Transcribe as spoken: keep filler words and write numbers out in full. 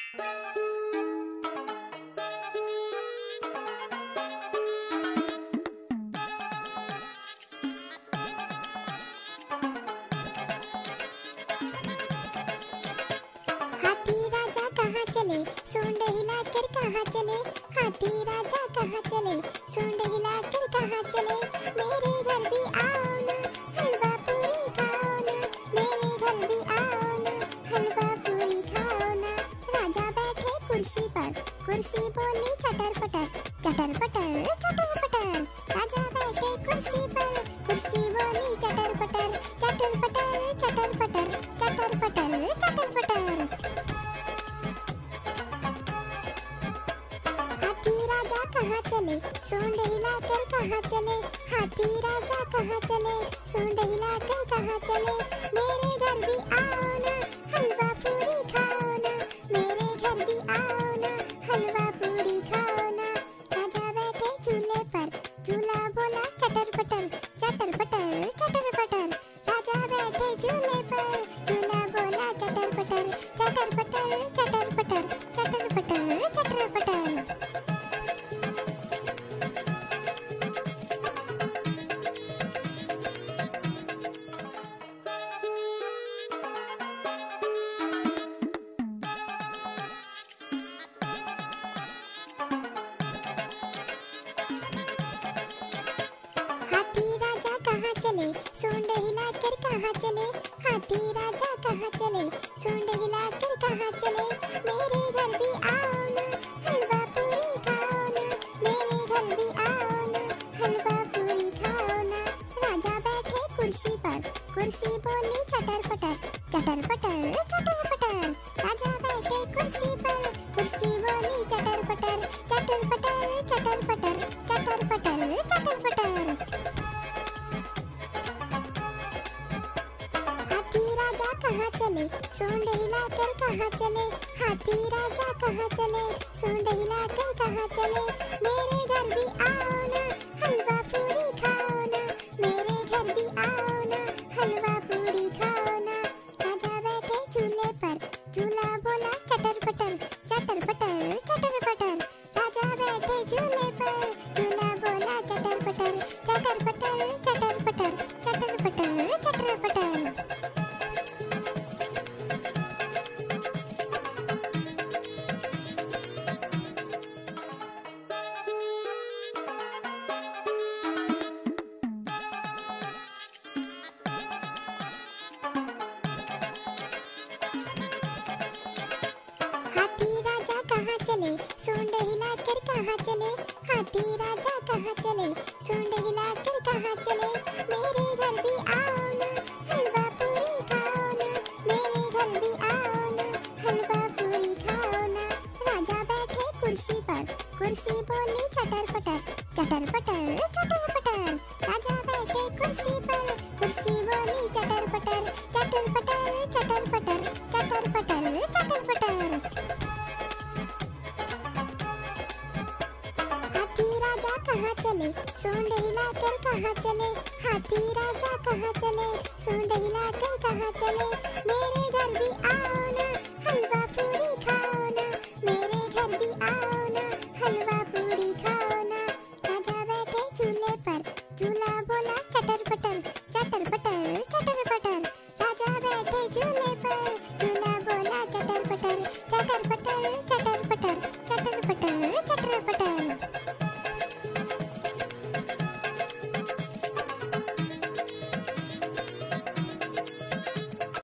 हाथी राजा कहाँ चले, सूंड हिलाकर कहाँ चले। हाथी राजा कहाँ चले, सूंड हिलाकर कहाँ चले। मेरे घर भी आओ ना, हलवा पूरी खाओ ना। मेरे घर भी आओ ना, हलवा पूरी खाओ ना। राजा बैठे कुर्सी पर, कुर्सी बोली चटर पटर, चटर पटर चटर पटर। राजा बैठे कुर्सी पर, कुर्सी बोली चटर पटर, चटर पटर चटर पटर, चटर पटर चटर पटर। हाथी राजा कहाँ चले, सूंड हिलाकर कहाँ चले। हाथी राजा कहाँ चले, सूंड हिलाकर कहाँ चले। मेरे घर भी आओ ना, हलवा पूरी खाओ ना। मेरे घर भी आओ ना, हलवा पूरी खाओ ना। राजा बैठे चूल्हे पर, चूल्हा बोला चटर पटर, चटर पटर चटर पटर। राजा बैठे चूल्हे पर, चूल्हा बोला चटर पटर, चटर पटर चटर पटर, चटर पटर चटर पटर। हाथी राजा कहाँ चले, सूंड हिलाकर कहाँ चले। हाथी राजा कहाँ चले, सूंड हिलाकर कहाँ चले। मेरे घर भी आओ ना, हलवा पूरी खाओ ना। मेरे घर भी आओ ना, हलवा पूरी खाओ ना। राजा बैठे कुर्सी पर, कुर्सी बोली चटर पटर, चटर पटर चटर पटर। राजा बैठे कुर्सी पर, कुर्सी बोली चटर पटर, चटर पटर चटर पटर, चटर पटर चटर पटर। हाथी राजा कहाँ चले, सूंड हिलाकर कहाँ चले। हाथी राजा कहाँ चले, सूंड हिलाकर कहाँ चले। मेरे घर भी आओ ना, हलवा पूरी खाओ ना। मेरे घर भी आओ ना, हलवा पूरी खाओ ना। राजा बैठे चूल्हे पर, चूल्हा बोला चटर पटर, चटर पटर चटर पटर। राजा बैठे चूल्हे पर, चूल्हा बोला चटर पटर, चटर पटर चटर पटर, चटर पटर चटर पटर। हाथी राजा कहाँ चले, सूंड हिलाकर कहाँ चले। हाथी राजा कहाँ चले, सूंड हिलाकर कहाँ चले। मेरे घर भी आओ ना, हलवा पूरी खाओ ना। मेरे घर भी आओ ना, हलवा पूरी खाओ ना। राजा बैठे कुर्सी पर, कुर्सी बोली चटर पटर, चटर पटर चटर पटर। राजा बैठे कुर्सी पर, कुर्सी बोली चटर पटर, चटर पटर चटर पटर, चटर पटर चटर पटर। हाथी राजा कहाँ चले, सूंड हिलाकर कहाँ चले। हाथी राजा कहाँ चले, सूंड हिलाकर कहाँ चले। मेरे घर भी